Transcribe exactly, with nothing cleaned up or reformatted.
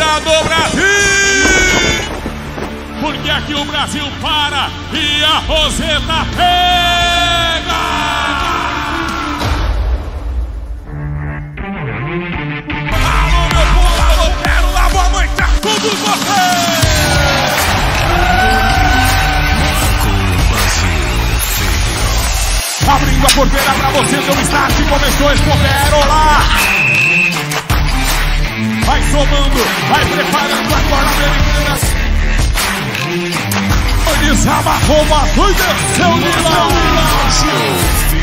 Copa do Brasil! Porque aqui o Brasil para e a Roseta pega! Alô, meu povo, alô, Pérola, boa noite a todos vocês! Abrindo a porteira pra você, seu start, começou esse Pérola! Vai somando, vai preparando agora a Americanas. Desabarrou, matou e desceu de lá.